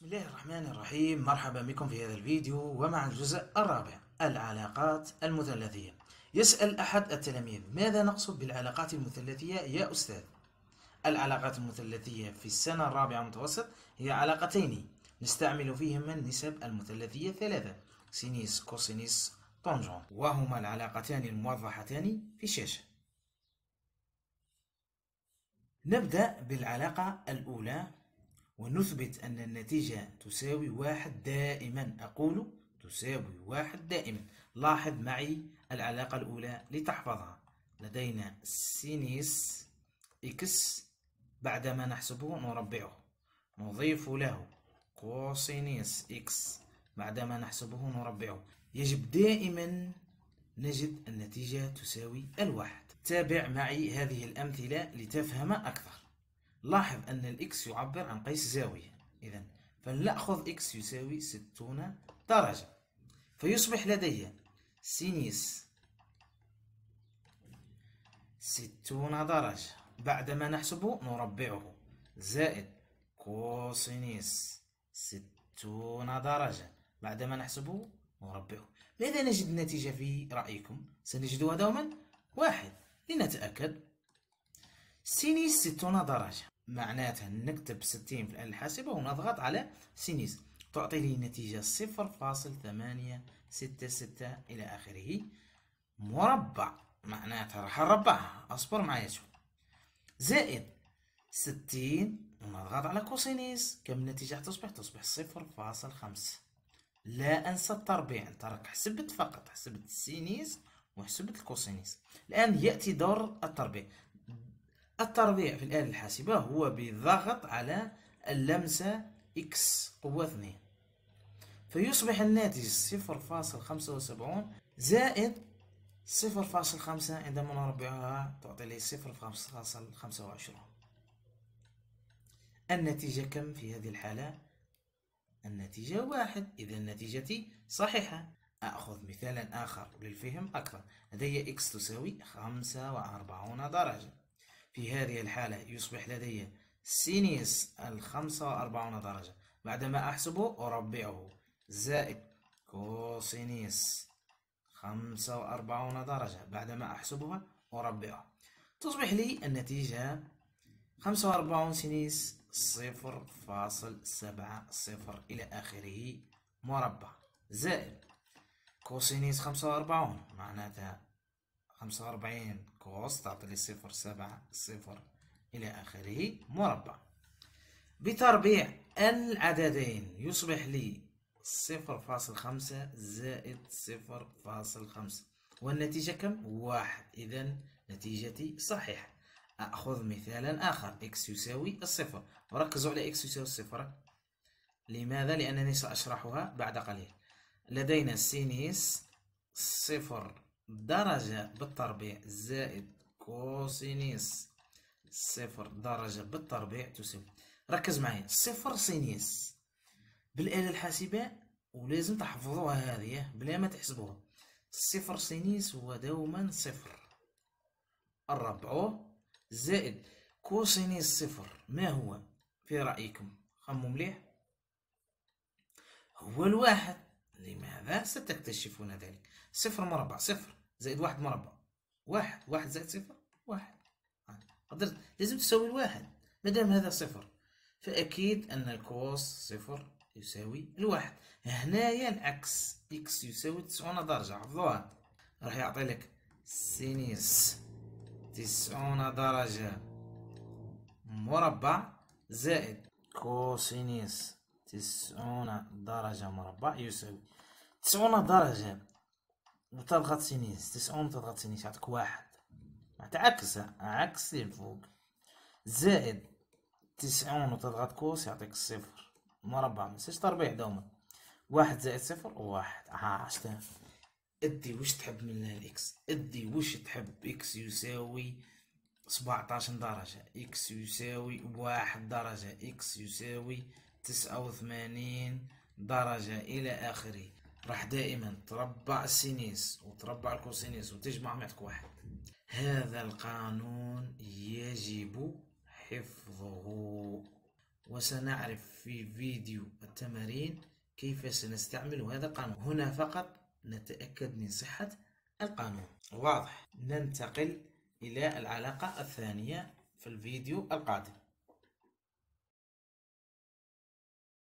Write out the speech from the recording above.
بسم الله الرحمن الرحيم. مرحبا بكم في هذا الفيديو ومع الجزء الرابع، العلاقات المثلثية. يسأل أحد التلاميذ: ماذا نقصد بالعلاقات المثلثية يا أستاذ؟ العلاقات المثلثية في السنة الرابعة متوسط هي علاقتين نستعمل فيهما النسب المثلثية ثلاثة: سينيس، كوسينيس، طنجون، وهما العلاقتان الموضحتان في الشاشة. نبدأ بالعلاقة الأولى ونثبت أن النتيجة تساوي واحد دائما. أقول تساوي واحد دائما. لاحظ معي العلاقة الأولى لتحفظها. لدينا سينيس إكس، بعدما نحسبه نربعه، نضيف له كوسينيس إكس، بعدما نحسبه نربعه. يجب دائما نجد النتيجة تساوي الواحد. تابع معي هذه الأمثلة لتفهم أكثر. لاحظ أن الإكس يعبر عن قيس زاوية، إذن فلنأخذ إكس يساوي 60 درجة، فيصبح لدي سينيس 60 درجة، بعدما نحسبه نربعه، زائد كوسينيس 60 درجة، بعدما نحسبه نربعه. ماذا نجد النتيجة في رأيكم؟ سنجدها دوما واحد. لنتأكد، سينيس 60 درجة معناتها نكتب 60 في الآلة الحاسبة ونضغط على سينيس، تعطي لي نتيجة 0.866 إلى آخره، مربع، معناتها راح نربعها، أصبر معايا شوي، زائد 60 ونضغط على كوسينيس. كم النتيجة تصبح 0.5. لا أنسى التربيع، أنت راك حسبت فقط، حسبت السينيس وحسبت الكوسينيس. الآن يأتي دور التربيع. التربيع في الآلة الحاسبة هو بضغط على اللمسة إكس قوة 2، فيصبح الناتج 0.75 زائد 0.5 عندما نربعها تعطي لي 0.25. النتيجة كم في هذه الحالة؟ النتيجة واحد، إذا نتيجتي صحيحة. أخذ مثالا آخر للفهم أكثر. لدي إكس تساوي 45 درجة. في هذه الحالة يصبح لدي سينيس 45 درجة، بعدما أحسبه أربعه، زائد كوسينيس 45 درجة، بعدما أحسبها أربعه، تصبح لي النتيجة 45 سينيس 0.70 إلى آخره مربع، زائد كوسينيس 45 معناتها 45 كوس تعطي لي 0.70 إلى آخره مربع. بتربيع العددين يصبح لي 0.5 زائد 0.5 والنتيجة كم؟ واحد، إذا نتيجتي صحيحة. أخذ مثالا آخر، إكس يساوي الصفر، وركزوا على إكس يساوي الصفر. لماذا؟ لأنني سأشرحها بعد قليل. لدينا سينيس 0 درجة بالتربيع زائد كوسينيس 0 درجة بالتربيع تساوي، ركز معي، 0 سينيس بالآلة الحاسبة ولازم تحفظوها هذه بلا ما تحسبوها. 0 سينيس هو دوما 0 الربع زائد كوسينيس 0 ما هو في رأيكم؟ خموا مليح. هو الواحد. لماذا؟ ستكتشفون ذلك. 0 مربع 0 زائد 1 مربع 1، 1 زائد 0 1. لازم تساوي الواحد. مادام هذا 0 فأكيد أن الكوس 0 يساوي الواحد. هنايا العكس، إكس يساوي 90 درجة، حفظوها. راح يعطي لك سينيس 90 درجة مربع زائد كوسينيس 90 درجة مربع يساوي 90 درجة وتضغط سينيس 90 وتضغط سينيس يعطيك واحد، معناتها عكس الفوق، زائد 90 وتضغط كوس يعطيك صفر مربع. منساش تربيع دوما، واحد زائد صفر واحد. عشتها. ادي وش تحب من الإكس، ادي وش تحب. إكس يساوي 17 درجة، إكس يساوي 1 درجة، إكس يساوي 89 درجة إلى آخره. راح دائما تربع السينيس وتربع الكوسينيس وتجمع يعطيك واحد. هذا القانون يجب حفظه. وسنعرف في فيديو التمارين كيف سنستعمل هذا القانون. هنا فقط نتأكد من صحة القانون. واضح. ننتقل إلى العلاقة الثانية في الفيديو القادم.